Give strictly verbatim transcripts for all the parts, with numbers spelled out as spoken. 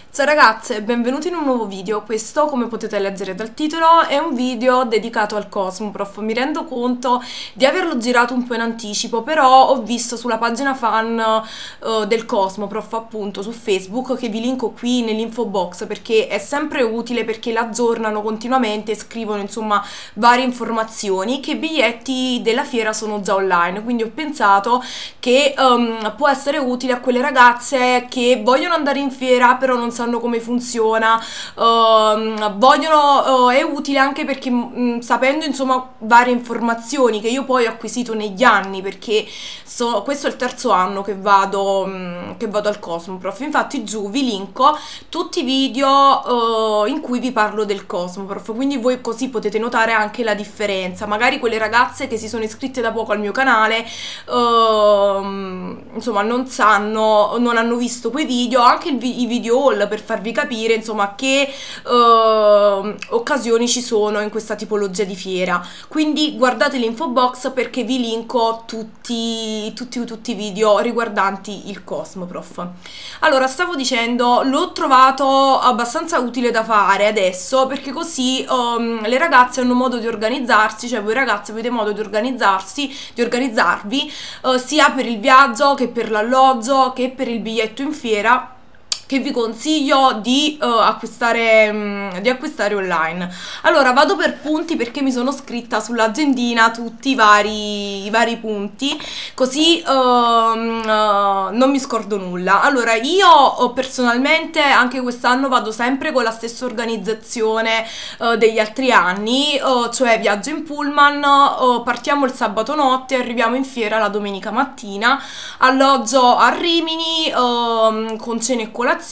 Ciao ragazze, benvenuti in un nuovo video. Questo, come potete leggere dal titolo, è un video dedicato al Cosmoprof. Mi rendo conto di averlo girato un po' in anticipo, però ho visto sulla pagina fan uh, del Cosmoprof, appunto, su Facebook, che vi linko qui nell'info box, perché è sempre utile, perché l'aggiornano continuamente e scrivono, insomma, varie informazioni, che i biglietti della fiera sono già online. Quindi ho pensato che um, può essere utile a quelle ragazze che vogliono andare in fiera, però non sanno come funziona, uh, vogliono, uh, è utile anche perché mh, sapendo insomma varie informazioni che io poi ho acquisito negli anni, perché so, questo è il terzo anno che vado, mh, che vado al Cosmoprof. Infatti giù vi linko tutti i video uh, in cui vi parlo del Cosmoprof, quindi voi così potete notare anche la differenza. Magari quelle ragazze che si sono iscritte da poco al mio canale uh, insomma non sanno, non hanno visto quei video, anche il vi i video haul, per farvi capire insomma che uh, occasioni ci sono in questa tipologia di fiera. Quindi guardate l'info box, perché vi linko tutti, tutti, tutti i video riguardanti il Cosmoprof. Allora, stavo dicendo, l'ho trovato abbastanza utile da fare adesso, perché così um, le ragazze hanno modo di organizzarsi, cioè voi ragazze avete modo di organizzarsi, di organizzarvi uh, sia per il viaggio che per l'alloggio che per il biglietto in fiera, che vi consiglio di, uh, acquistare, um, di acquistare online. Allora, vado per punti, perché mi sono scritta sull'agendina tutti i vari, i vari punti, così uh, uh, non mi scordo nulla. Allora, io uh, personalmente anche quest'anno vado sempre con la stessa organizzazione uh, degli altri anni, uh, cioè viaggio in pullman, uh, partiamo il sabato notte, arriviamo in fiera la domenica mattina, alloggio a Rimini uh, con cena e colazione,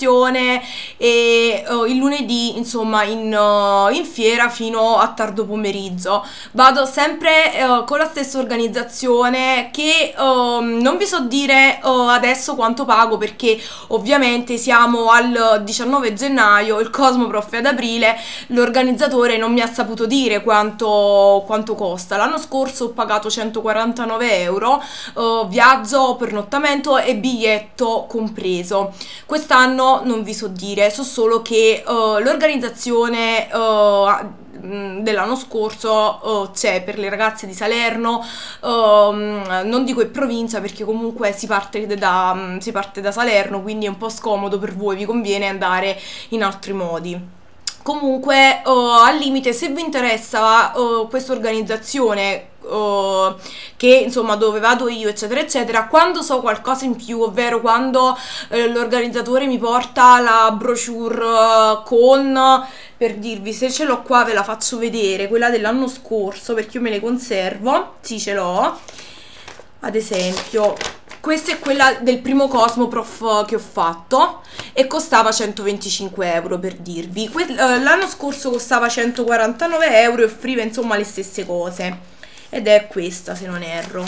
e uh, il lunedì insomma in, uh, in fiera fino a tardo pomeriggio. Vado sempre uh, con la stessa organizzazione, che uh, non vi so dire uh, adesso quanto pago, perché ovviamente siamo al diciannove gennaio, il Cosmoprof è ad aprile, l'organizzatore non mi ha saputo dire quanto, quanto costa. L'anno scorso ho pagato centoquarantanove euro, uh, viaggio, pernottamento e biglietto compreso. Quest'anno non vi so dire, so solo che uh, l'organizzazione uh, dell'anno scorso uh, c'è per le ragazze di Salerno, uh, non dico in provincia, perché comunque si parte da, um, si parte da Salerno, quindi è un po' scomodo per voi, vi conviene andare in altri modi. Comunque uh, al limite, se vi interessa uh, questa organizzazione, Uh, che insomma dove vado io eccetera eccetera, quando so qualcosa in più, ovvero quando uh, l'organizzatore mi porta la brochure uh, con, per dirvi, se ce l'ho qua ve la faccio vedere, quella dell'anno scorso, perché io me le conservo, sì ce l'ho, ad esempio questa è quella del primo Cosmoprof che ho fatto e costava centoventicinque euro, per dirvi. L'anno scorso costava centoquarantanove euro e offriva insomma le stesse cose, ed è questa, se non erro,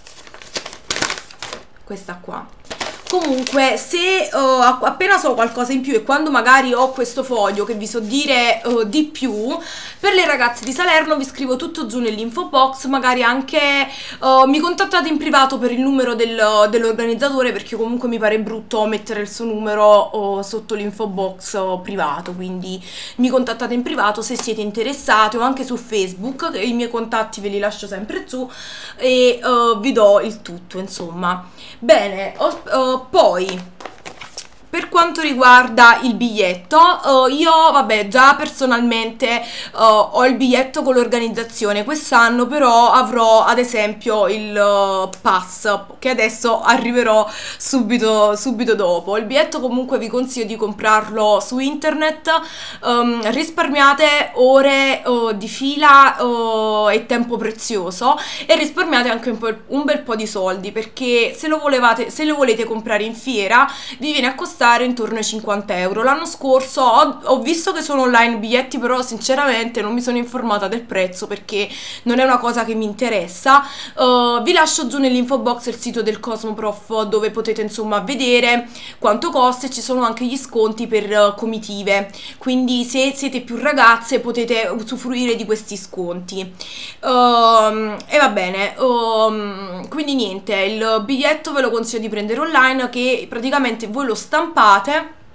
questa qua. Comunque, se uh, appena so qualcosa in più, e quando magari ho questo foglio che vi so dire uh, di più, per le ragazze di Salerno vi scrivo tutto giù nell'info box, magari anche uh, mi contattate in privato per il numero del, dell'organizzatore, perché comunque mi pare brutto mettere il suo numero uh, sotto l'info box uh, privato, quindi mi contattate in privato se siete interessate, o anche su Facebook, i miei contatti ve li lascio sempre giù, e uh, vi do il tutto, insomma. Bene, ho, uh, poi per quanto riguarda il biglietto, uh, io vabbè già personalmente uh, ho il biglietto con l'organizzazione. Quest'anno però avrò ad esempio il uh, pass, che adesso arriverò subito, subito dopo. Il biglietto comunque vi consiglio di comprarlo su internet, um, risparmiate ore uh, di fila uh, e tempo prezioso, e risparmiate anche un, po', un bel po' di soldi, perché se lo, volevate, se lo volete comprare in fiera vi viene a costare intorno ai cinquanta euro. L'anno scorso ho, ho visto che sono online i biglietti, però sinceramente non mi sono informata del prezzo, perché non è una cosa che mi interessa. Uh, vi lascio giù nell'info box il sito del Cosmoprof, dove potete insomma vedere quanto costa, e ci sono anche gli sconti per uh, comitive, quindi se siete più ragazze potete usufruire di questi sconti. Uh, e va bene, uh, quindi niente, il biglietto ve lo consiglio di prendere online, che praticamente voi lo stampate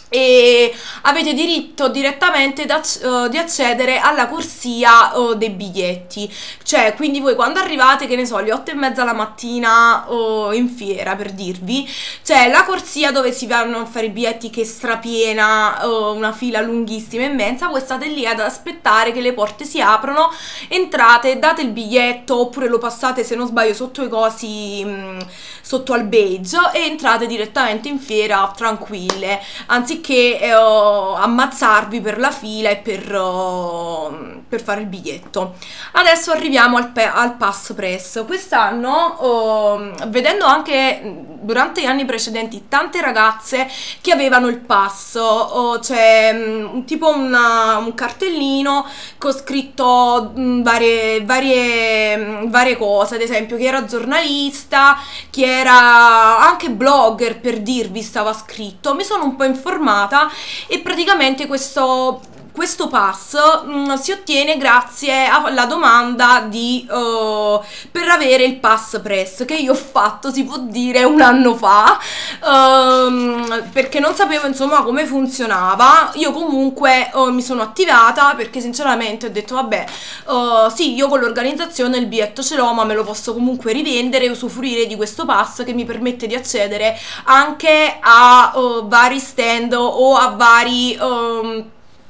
e avete diritto direttamente da, uh, di accedere alla corsia uh, dei biglietti. Cioè, quindi voi quando arrivate, che ne so, alle otto e mezza la mattina uh, in fiera, per dirvi, c'è la corsia dove si vanno a fare i biglietti, che è strapiena, uh, una fila lunghissima e immensa. Voi state lì ad aspettare che le porte si aprono, entrate, date il biglietto, oppure lo passate, se non sbaglio, sotto i cosi, mh, sotto al beige, e entrate direttamente in fiera tranquille, anziché che eh, ammazzarvi per la fila e per, uh, per fare il biglietto. Adesso arriviamo al, al Pass Press. Quest'anno, uh, vedendo anche durante gli anni precedenti tante ragazze che avevano il pass, uh, c'è um, tipo una, un cartellino con scritto um, varie, varie, varie cose, ad esempio chi era giornalista, chi era anche blogger, per dirvi, stava scritto. Mi sono un po' informata e praticamente questo, questo pass mh, si ottiene grazie alla domanda di, uh, per avere il Pass Press, che io ho fatto, si può dire, un anno fa, um, perché non sapevo insomma come funzionava. Io comunque uh, mi sono attivata, perché sinceramente ho detto vabbè, uh, sì, io con l'organizzazione il biglietto ce l'ho, ma me lo posso comunque rivendere e usufruire di questo pass che mi permette di accedere anche a uh, vari stand o a vari um,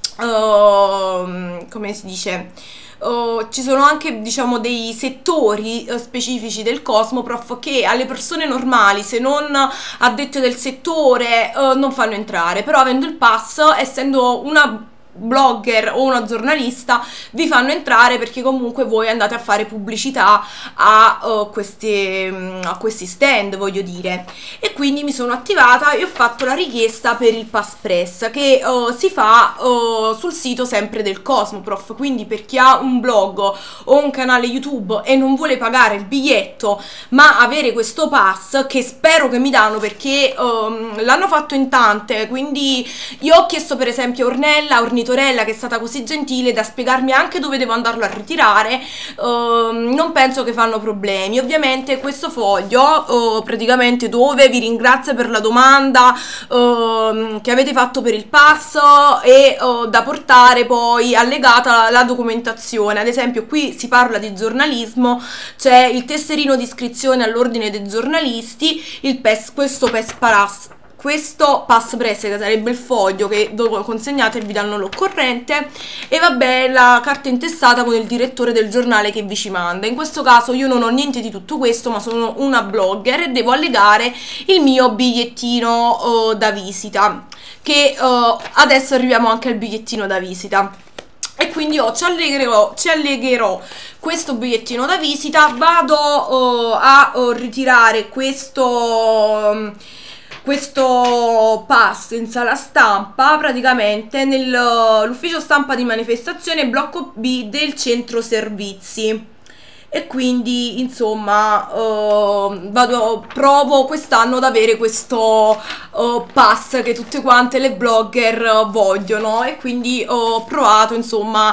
uh, come si dice, Uh, ci sono anche, diciamo, dei settori uh, specifici del Cosmoprof che alle persone normali, se non addette del settore, uh, non fanno entrare. Però avendo il pass, essendo una blogger o una giornalista, vi fanno entrare, perché comunque voi andate a fare pubblicità a, uh, questi, a questi stand, voglio dire. E quindi mi sono attivata e ho fatto la richiesta per il Pass Press, che uh, si fa uh, sul sito sempre del Cosmoprof. Quindi per chi ha un blog o un canale YouTube e non vuole pagare il biglietto ma avere questo pass, che spero che mi danno, perché um, l'hanno fatto in tante, quindi io ho chiesto per esempio a Ornella, Ornitolella, che è stata così gentile da spiegarmi anche dove devo andarlo a ritirare. Uh, non penso che fanno problemi. Ovviamente questo foglio uh, praticamente dove vi ringrazia per la domanda uh, che avete fatto per il pass, e uh, da portare poi allegata la, la documentazione. Ad esempio qui si parla di giornalismo, c'è il tesserino di iscrizione all'ordine dei giornalisti, il P E S, questo P E S Paras, questo Pass Press, che sarebbe il foglio che dopo consegnate e vi danno l'occorrente, e vabbè la carta intestata con il direttore del giornale che vi ci manda. In questo caso io non ho niente di tutto questo, ma sono una blogger e devo allegare il mio bigliettino uh, da visita, che uh, adesso arriviamo anche al bigliettino da visita. E quindi io ci allegherò, ci allegherò questo bigliettino da visita. Vado uh, a uh, ritirare questo... Um, questo pass in sala stampa, praticamente nell'ufficio stampa di manifestazione blocco B del centro servizi. E quindi insomma uh, vado, provo quest'anno ad avere questo uh, pass che tutte quante le blogger uh, vogliono, e quindi ho provato insomma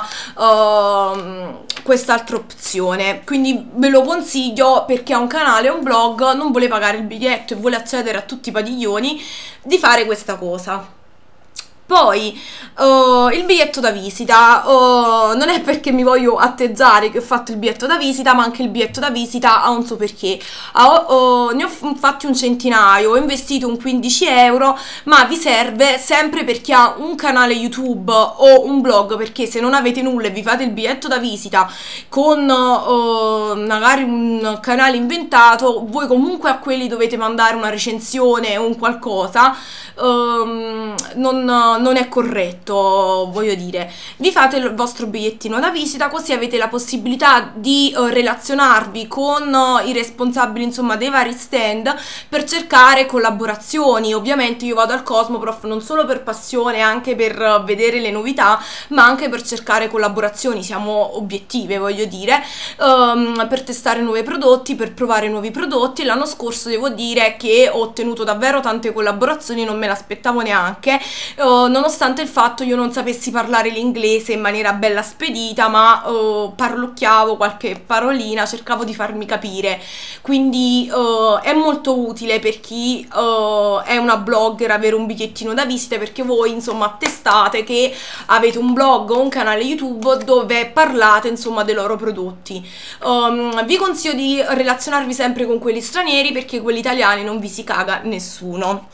uh, quest'altra opzione. Quindi ve lo consiglio, perché ha un canale, un blog, non vuole pagare il biglietto e vuole accedere a tutti i padiglioni, di fare questa cosa. Poi uh, il biglietto da visita, uh, non è perché mi voglio atteggiare che ho fatto il biglietto da visita, ma anche il biglietto da visita ha un suo perché. Uh, uh, ne ho fatti un centinaio, ho investito un quindici euro, ma vi serve sempre per chi ha un canale YouTube o un blog, perché se non avete nulla e vi fate il biglietto da visita con uh, magari un canale inventato, voi comunque a quelli dovete mandare una recensione o un qualcosa. Um, non, non è corretto, voglio dire. Vi fate il vostro bigliettino da visita, così avete la possibilità di uh, relazionarvi con uh, i responsabili insomma dei vari stand, per cercare collaborazioni. Ovviamente io vado al Cosmoprof non solo per passione, anche per uh, vedere le novità, ma anche per cercare collaborazioni. Siamo obiettive, voglio dire, um, per testare nuovi prodotti, per provare nuovi prodotti. L'anno scorso devo dire che ho ottenuto davvero tante collaborazioni, non me l'aspettavo neanche, uh, nonostante il fatto io non sapessi parlare l'inglese in maniera bella spedita, ma uh, parlocchiavo qualche parolina, cercavo di farmi capire, quindi uh, è molto utile per chi uh, è una blogger avere un bigliettino da visita, perché voi insomma attestate che avete un blog o un canale YouTube dove parlate insomma dei loro prodotti. Um, vi consiglio di relazionarvi sempre con quelli stranieri, perché quelli italiani non vi si caga nessuno.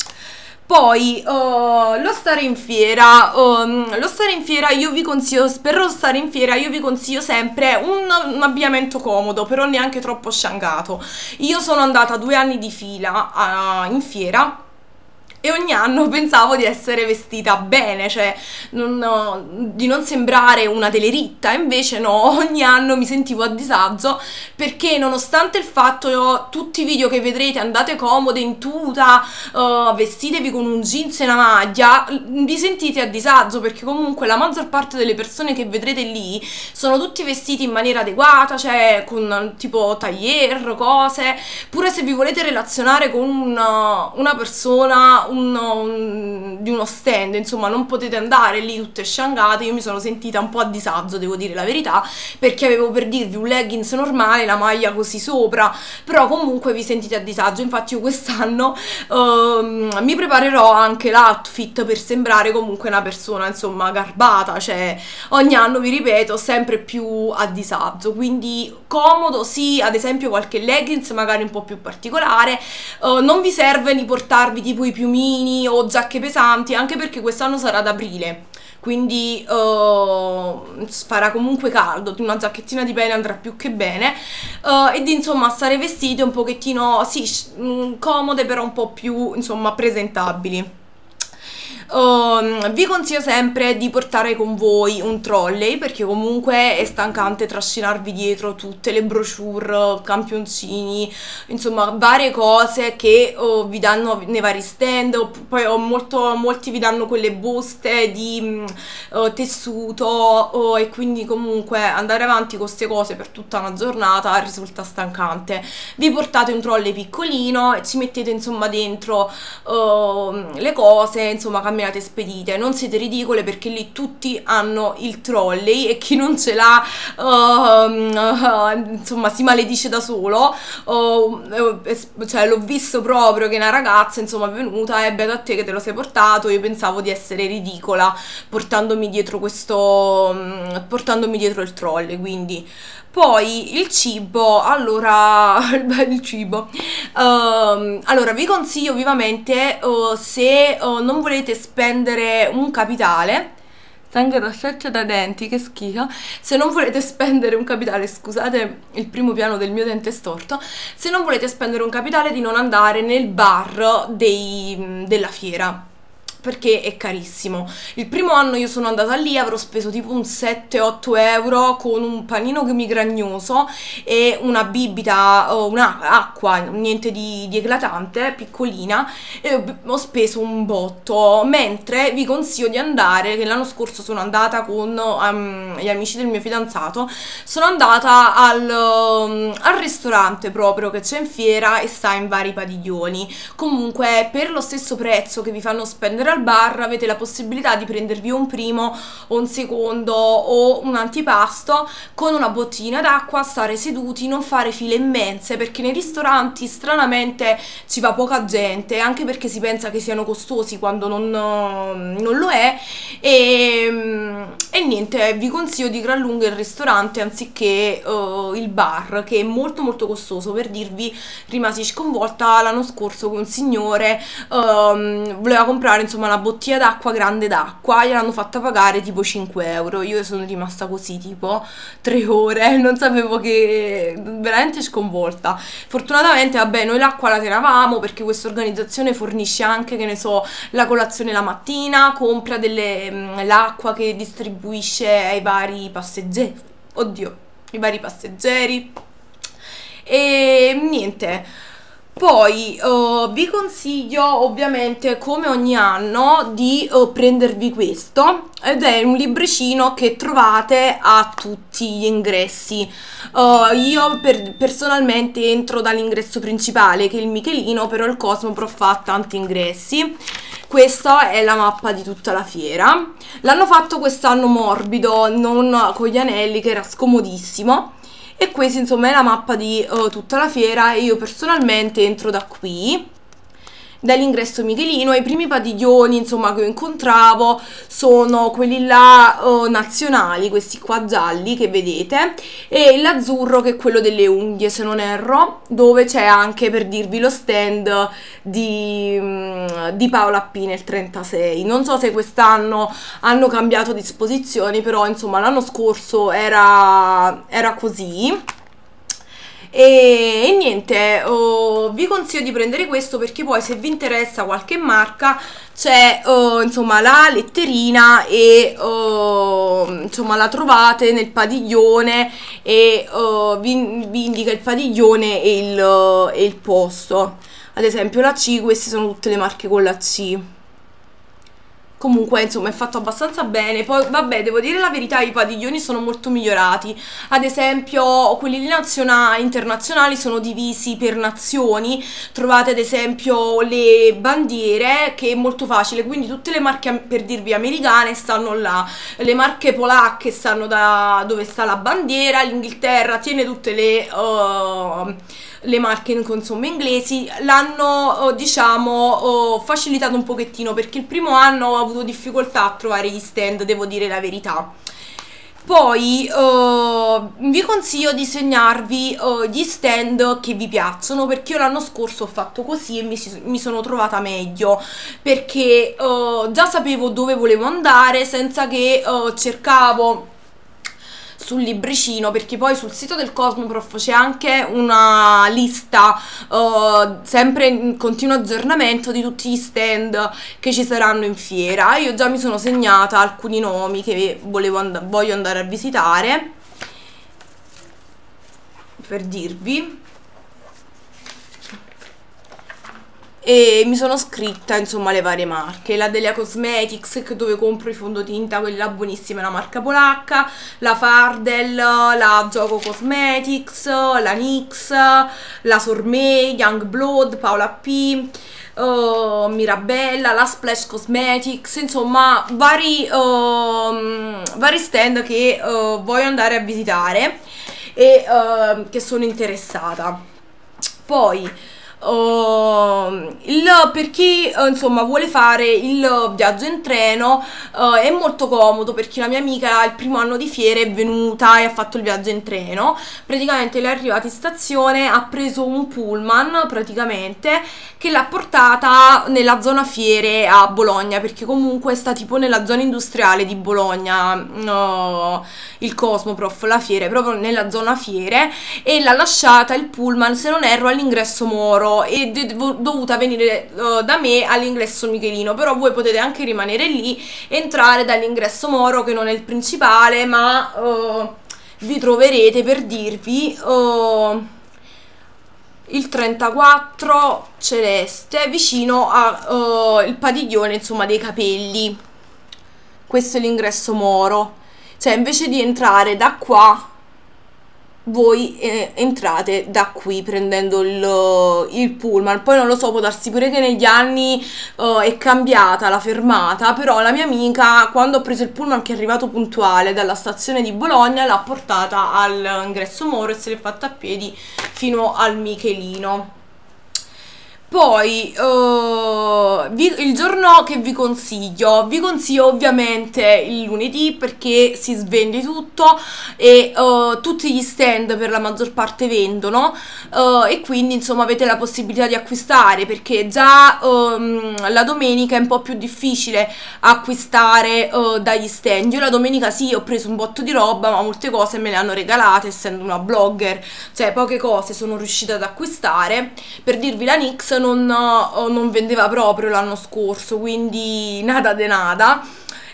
Poi uh, lo stare in fiera, um, lo stare in fiera io vi consiglio, per lo stare in fiera io vi consiglio sempre un, un abbigliamento comodo, però neanche troppo sciangato. Io sono andata due anni di fila uh, in fiera e ogni anno pensavo di essere vestita bene, cioè non, no, di non sembrare una teleritta, invece no, ogni anno mi sentivo a disagio, perché nonostante il fatto io, tutti i video che vedrete andate comode in tuta, uh, vestitevi con un jeans e una maglia, vi sentite a disagio, perché comunque la maggior parte delle persone che vedrete lì sono tutti vestiti in maniera adeguata, cioè con tipo tailleur, cose, pure se vi volete relazionare con una, una persona un, un, di uno stand, insomma non potete andare lì tutte sciangate. Io mi sono sentita un po' a disagio, devo dire la verità, perché avevo, per dirvi, un leggings normale, la maglia così sopra, però comunque vi sentite a disagio. Infatti io quest'anno um, mi preparerò anche l'outfit per sembrare comunque una persona insomma garbata, cioè ogni anno, vi ripeto, sempre più a disagio, quindi comodo sì, ad esempio qualche leggings magari un po' più particolare, uh, non vi serve di portarvi tipo i piumini o giacche pesanti, anche perché quest'anno sarà ad aprile, quindi uh, farà comunque caldo, una giacchettina di pelle andrà più che bene, uh, e di insomma stare vestite un pochettino, sì, comode però un po' più insomma presentabili. Uh, vi consiglio sempre di portare con voi un trolley, perché comunque è stancante trascinarvi dietro tutte le brochure, campioncini, insomma varie cose che uh, vi danno nei vari stand. Poi ho molto, molti vi danno quelle buste di uh, tessuto, uh, e quindi comunque andare avanti con queste cose per tutta una giornata risulta stancante. Vi portate un trolley piccolino e ci mettete insomma dentro uh, le cose, insomma camminate spedite, non siete ridicole, perché lì tutti hanno il trolley e chi non ce l'ha uh, uh, insomma si maledice da solo. Uh, cioè l'ho visto proprio che una ragazza insomma è venuta e beata a te che te lo sei portato, io pensavo di essere ridicola portandomi dietro questo um, portandomi dietro il trolley. Quindi poi il cibo, allora il cibo um, allora vi consiglio vivamente, uh, se uh, non volete spendere un capitale, tengo la scelta da denti, che schifo, se non volete spendere un capitale, scusate il primo piano del mio dente storto, se non volete spendere un capitale, di non andare nel bar dei, della fiera, perché è carissimo. Il primo anno io sono andata lì, avrò speso tipo un sette otto euro con un panino migragnoso e una bibita, uh, un'acqua, niente di, di eclatante, piccolina, e ho speso un botto. Mentre vi consiglio di andare, che l'anno scorso sono andata con um, gli amici del mio fidanzato, sono andata al, um, al ristorante proprio che c'è in fiera e sta in vari padiglioni. Comunque per lo stesso prezzo che vi fanno spendere al bar avete la possibilità di prendervi un primo o un secondo o un antipasto con una bottiglina d'acqua, stare seduti, non fare file immense, perché nei ristoranti stranamente ci va poca gente, anche perché si pensa che siano costosi quando non, non lo è. E, e niente, vi consiglio di gran lunga il ristorante anziché uh, il bar, che è molto molto costoso. Per dirvi, rimasi sconvolta l'anno scorso che un signore um, voleva comprare insomma una bottiglia d'acqua grande d'acqua, gliel'hanno fatta pagare tipo cinque euro. Io sono rimasta così tipo tre ore, non sapevo, che veramente sconvolta. Fortunatamente vabbè, noi l'acqua la tenevamo, perché questa organizzazione fornisce anche, che ne so, la colazione la mattina, compra delle l'acqua che distribuisce ai vari passeggeri, oddio, i vari passeggeri. E niente, Poi uh, vi consiglio ovviamente come ogni anno di uh, prendervi questo, ed è un libricino che trovate a tutti gli ingressi. Uh, io per, personalmente entro dall'ingresso principale che è il Michelino, però il Cosmoprof ha tanti ingressi. Questa è la mappa di tutta la fiera. L'hanno fatto quest'anno morbido, non con gli anelli, che era scomodissimo. E questa insomma è la mappa di uh, tutta la fiera, e io personalmente entro da qui, dall'ingresso Michelino. I primi padiglioni insomma che io incontravo sono quelli là uh, nazionali, questi qua gialli che vedete, e l'azzurro che è quello delle unghie se non erro, dove c'è anche, per dirvi, lo stand di, um, di Paola P nel trentasei. Non so se quest'anno hanno cambiato disposizioni, però insomma l'anno scorso era, era così. E, e niente, oh, vi consiglio di prendere questo, perché poi se vi interessa qualche marca c'è oh, insomma la letterina, e oh, insomma la trovate nel padiglione, e oh, vi, vi indica il padiglione e il, e il posto. Ad esempio la C, queste sono tutte le marche con la C. Comunque insomma è fatto abbastanza bene. Poi vabbè, devo dire la verità, i padiglioni sono molto migliorati. Ad esempio quelli nazionali, internazionali sono divisi per nazioni. Trovate ad esempio le bandiere, che è molto facile, quindi tutte le marche, per dirvi, americane stanno là, le marche polacche stanno da dove sta la bandiera, l'Inghilterra tiene tutte le... Uh, le marche insomma inglesi. L'hanno diciamo facilitato un pochettino, perché il primo anno ho avuto difficoltà a trovare gli stand, devo dire la verità. Poi uh, vi consiglio di segnarvi uh, gli stand che vi piacciono, perché io l'anno scorso ho fatto così e mi, mi sono trovata meglio, perché uh, già sapevo dove volevo andare senza che uh, cercavo sul libricino, perché poi sul sito del Cosmoprof c'è anche una lista uh, sempre in continuo aggiornamento di tutti gli stand che ci saranno in fiera. Io già mi sono segnata alcuni nomi che volevo and- voglio andare a visitare, per dirvi, e mi sono scritta insomma le varie marche. La Delia Cosmetics, dove compro i fondotinta, quelli là buonissimi, la marca polacca, la Fardel, la Gioco Cosmetics, la NYX, la Sormé, Youngblood, Paola P, uh, Mirabella, la Splash Cosmetics, insomma vari, uh, vari stand che uh, voglio andare a visitare e uh, che sono interessata. Poi Uh, il, per chi uh, insomma vuole fare il viaggio in treno, uh, è molto comodo, perché la mia amica il primo anno di fiere è venuta e ha fatto il viaggio in treno. Praticamente le è arrivata in stazione, ha preso un pullman praticamente che l'ha portata nella zona fiere a Bologna, perché comunque sta tipo nella zona industriale di Bologna, uh, il Cosmoprof, la fiera è proprio nella zona fiere, e l'ha lasciata il pullman, se non erro, all'ingresso Moro, e è dovuta venire uh, da me all'ingresso Michelino. Però voi potete anche rimanere lì, entrare dall'ingresso Moro, che non è il principale, ma uh, vi troverete, per dirvi, uh, il trentaquattro celeste vicino al uh, padiglione insomma dei capelli. Questo è l'ingresso Moro, cioè invece di entrare da qua voi eh, entrate da qui prendendo il, il pullman. Poi non lo so, può darsi pure che negli anni uh, è cambiata la fermata, però la mia amica, quando ho preso il pullman che è arrivato puntuale dalla stazione di Bologna, l'ha portata all'ingresso Moro e se l'è fatta a piedi fino al Michelino. Poi uh, vi, il giorno che vi consiglio, vi consiglio ovviamente il lunedì, perché si svende tutto e uh, tutti gli stand per la maggior parte vendono, uh, e quindi insomma avete la possibilità di acquistare, perché già um, la domenica è un po' più difficile acquistare uh, dagli stand. Io la domenica sì, ho preso un botto di roba, ma molte cose me le hanno regalate, essendo una blogger, cioè poche cose sono riuscita ad acquistare. Per dirvi, la NYX non, non vendeva proprio l'anno scorso, quindi nada de nada,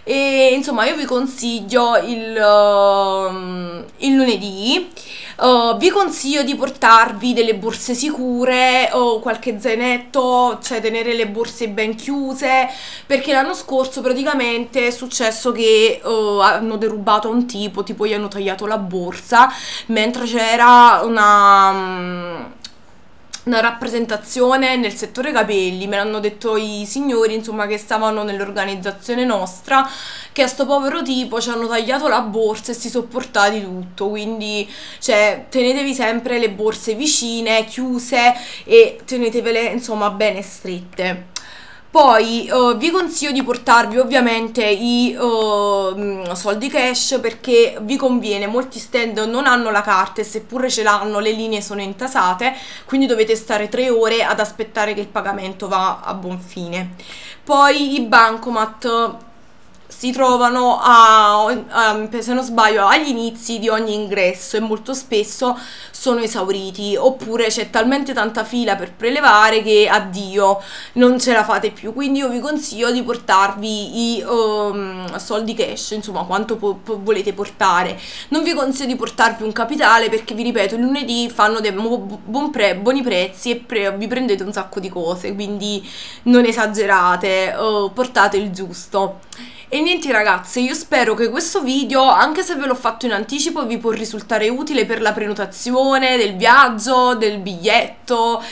e insomma io vi consiglio il, uh, il lunedì. Uh, vi consiglio di portarvi delle borse sicure o qualche zainetto, cioè tenere le borse ben chiuse, perché l'anno scorso praticamente è successo che uh, hanno derubato a un tipo, tipo gli hanno tagliato la borsa mentre c'era una... Um, una rappresentazione nel settore capelli. Me l'hanno detto i signori, insomma, che stavano nell'organizzazione nostra, che a sto povero tipo ci hanno tagliato la borsa e si sono portati tutto. Quindi, cioè, tenetevi sempre le borse vicine, chiuse, e tenetevele, insomma, bene strette. Poi uh, vi consiglio di portarvi ovviamente i uh, soldi cash, perché vi conviene. Molti stand non hanno la carta e seppure ce l'hanno le linee sono intasate, quindi dovete stare tre ore ad aspettare che il pagamento va a buon fine. Poi i bancomat si trovano a, a, se non sbaglio, agli inizi di ogni ingresso e molto spesso sono esauriti, oppure c'è talmente tanta fila per prelevare che addio, non ce la fate più. Quindi io vi consiglio di portarvi i um, soldi cash, insomma quanto po po volete portare. Non vi consiglio di portarvi un capitale, perché vi ripeto, il lunedì fanno dei buon pre buoni prezzi e pre vi prendete un sacco di cose, quindi non esagerate, uh, portate il giusto. E niente ragazze, io spero che questo video, anche se ve l'ho fatto in anticipo, vi può risultare utile per la prenotazione del viaggio, del biglietto,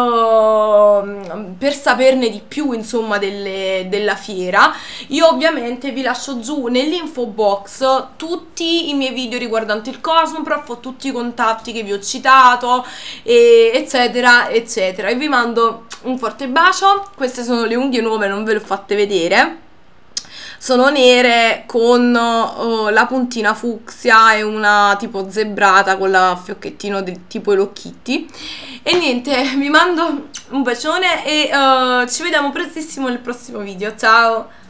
uh, per saperne di più insomma delle, della fiera. Io ovviamente vi lascio giù nell'info box tutti i miei video riguardanti il Cosmoprof, tutti i contatti che vi ho citato, e eccetera eccetera. E vi mando un forte bacio. Queste sono le unghie nuove, non ve le ho fatte vedere. Sono nere con uh, la puntina fucsia e una tipo zebrata con la fiocchettino del tipo Hello Kitty. E niente, vi mando un bacione e uh, ci vediamo prestissimo nel prossimo video. Ciao!